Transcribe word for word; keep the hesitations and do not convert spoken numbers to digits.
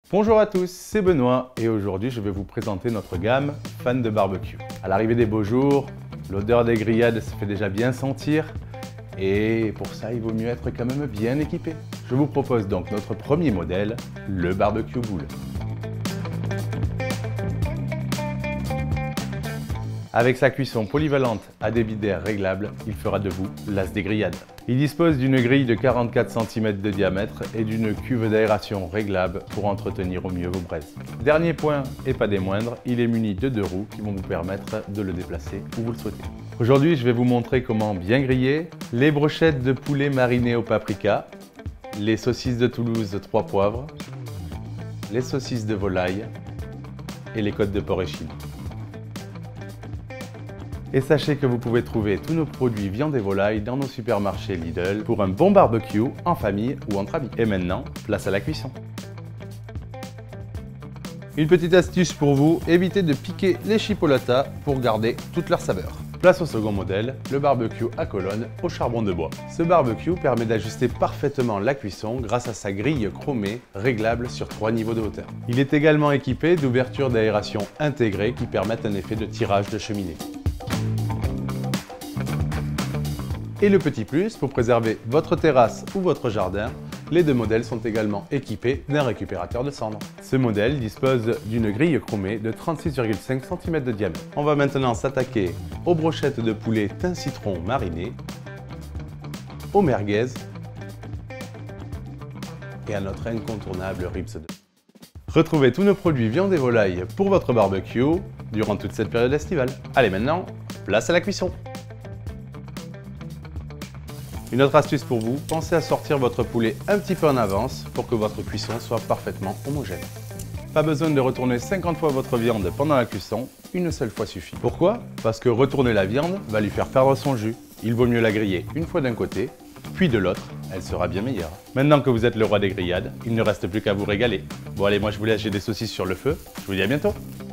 Bonjour à tous, c'est Benoît et aujourd'hui je vais vous présenter notre gamme fan de barbecue. À l'arrivée des beaux jours, l'odeur des grillades se fait déjà bien sentir et pour ça il vaut mieux être quand même bien équipé. Je vous propose donc notre premier modèle, le barbecue boule. Avec sa cuisson polyvalente à débit d'air réglable, il fera de vous l'as des grillades. Il dispose d'une grille de quarante-quatre centimètres de diamètre et d'une cuve d'aération réglable pour entretenir au mieux vos braises. Dernier point et pas des moindres, il est muni de deux roues qui vont vous permettre de le déplacer où vous le souhaitez. Aujourd'hui, je vais vous montrer comment bien griller les brochettes de poulet marinées au paprika, les saucisses de Toulouse trois poivres, les saucisses de volaille et les côtes de porc échine. Et sachez que vous pouvez trouver tous nos produits viande et volaille dans nos supermarchés Lidl pour un bon barbecue en famille ou entre amis. Et maintenant, place à la cuisson. Une petite astuce pour vous, évitez de piquer les chipolatas pour garder toute leur saveur. Place au second modèle, le barbecue à colonne au charbon de bois. Ce barbecue permet d'ajuster parfaitement la cuisson grâce à sa grille chromée réglable sur trois niveaux de hauteur. Il est également équipé d'ouvertures d'aération intégrées qui permettent un effet de tirage de cheminée. Et le petit plus, pour préserver votre terrasse ou votre jardin, les deux modèles sont également équipés d'un récupérateur de cendres. Ce modèle dispose d'une grille chromée de trente-six virgule cinq centimètres de diamètre. On va maintenant s'attaquer aux brochettes de poulet thym citron marinées, aux merguez et à notre incontournable ribs de. Retrouvez tous nos produits viande et volaille pour votre barbecue durant toute cette période estivale. Allez maintenant, place à la cuisson. Une autre astuce pour vous, pensez à sortir votre poulet un petit peu en avance pour que votre cuisson soit parfaitement homogène. Pas besoin de retourner cinquante fois votre viande pendant la cuisson, une seule fois suffit. Pourquoi? Parce que retourner la viande va lui faire perdre son jus. Il vaut mieux la griller une fois d'un côté, puis de l'autre, elle sera bien meilleure. Maintenant que vous êtes le roi des grillades, il ne reste plus qu'à vous régaler. Bon allez, moi je vous laisse, j'ai des saucisses sur le feu, je vous dis à bientôt.